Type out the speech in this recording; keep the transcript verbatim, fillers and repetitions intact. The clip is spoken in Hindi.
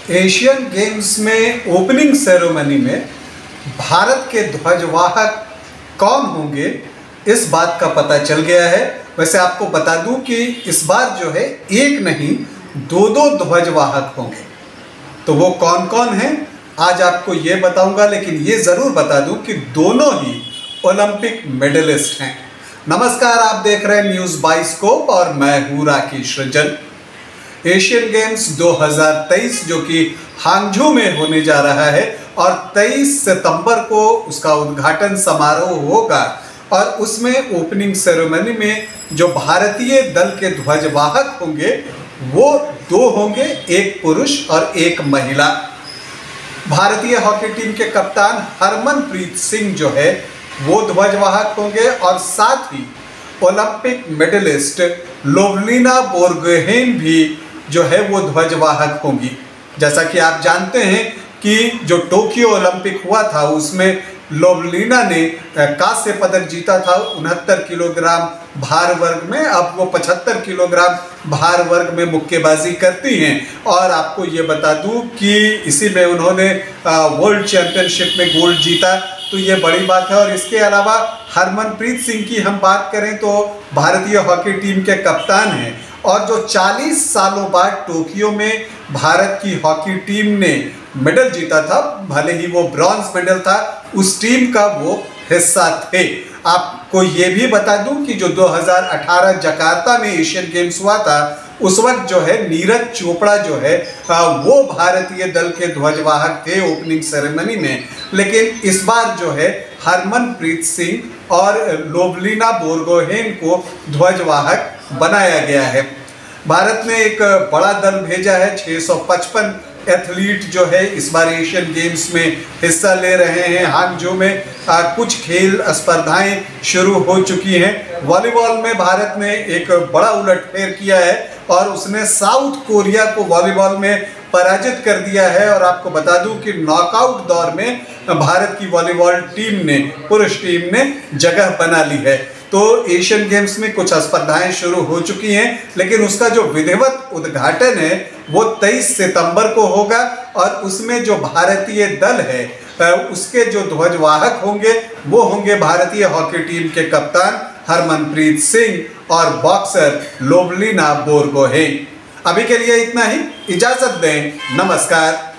एशियन गेम्स में ओपनिंग सेरेमनी में भारत के ध्वजवाहक कौन होंगे, इस बात का पता चल गया है। वैसे आपको बता दूं कि इस बार जो है एक नहीं दो दो ध्वजवाहक होंगे। तो वो कौन कौन हैं आज आपको ये बताऊंगा, लेकिन ये ज़रूर बता दूं कि दोनों ही ओलंपिक मेडलिस्ट हैं। नमस्कार, आप देख रहे हैं न्यूज़ बाइस्कोप और मैं हूँ राकेश रंजन। एशियन गेम्स दो हज़ार तेईस जो कि हांगझू में होने जा रहा है और तेईस सितंबर को उसका उद्घाटन समारोह होगा और उसमें ओपनिंग सेरेमनी में जो भारतीय दल के ध्वजवाहक होंगे वो दो होंगे, एक पुरुष और एक महिला। भारतीय हॉकी टीम के कप्तान हरमनप्रीत सिंह जो है वो ध्वजवाहक होंगे और साथ ही ओलंपिक मेडलिस्ट लोवलिना बोरगोहेन भी जो है वो ध्वजवाहक होंगी। जैसा कि आप जानते हैं कि जो टोक्यो ओलंपिक हुआ था उसमें लोवलिना ने कांस्य पदक जीता था उनहत्तर किलोग्राम भार वर्ग में। अब वो पचहत्तर किलोग्राम भार वर्ग में मुक्केबाजी करती हैं और आपको ये बता दूं कि इसी में उन्होंने वर्ल्ड चैंपियनशिप में गोल्ड जीता, तो ये बड़ी बात है। और इसके अलावा हरमनप्रीत सिंह की हम बात करें तो भारतीय हॉकी टीम के कप्तान हैं और जो चालीस सालों बाद टोक्यो में भारत की हॉकी टीम ने मेडल जीता था, भले ही वो ब्रॉन्ज मेडल था, उस टीम का वो हिस्सा थे। आपको ये भी बता दूं कि जो दो हज़ार अठारह जकार्ता में एशियन गेम्स हुआ था उस वक्त जो है नीरज चोपड़ा जो है वो भारतीय दल के ध्वजवाहक थे ओपनिंग सेरेमनी में। लेकिन इस बार जो है हरमनप्रीत सिंह और लोवलिना बोरगोहेन को ध्वजवाहक बनाया गया है। भारत ने एक बड़ा दल भेजा है, छह सौ पचपन एथलीट जो है इस बार एशियन गेम्स में हिस्सा ले रहे हैं। हांगझू में आ, कुछ खेल स्पर्धाएं शुरू हो चुकी हैं। वॉलीबॉल में भारत ने एक बड़ा उलटफेर किया है और उसने साउथ कोरिया को वॉलीबॉल में पराजित कर दिया है। और आपको बता दूं कि नॉकआउट दौर में भारत की वॉलीबॉल टीम ने, पुरुष टीम ने जगह बना ली है। तो एशियन गेम्स में कुछ स्पर्धाएं शुरू हो चुकी हैं, लेकिन उसका जो विधिवत उद्घाटन है वो तेईस सितंबर को होगा और उसमें जो भारतीय दल है उसके जो ध्वजवाहक होंगे वो होंगे भारतीय हॉकी टीम के कप्तान हरमनप्रीत सिंह और बॉक्सर लोवलिना बोरगोहेन। अभी के लिए इतना ही, इजाजत दें, नमस्कार।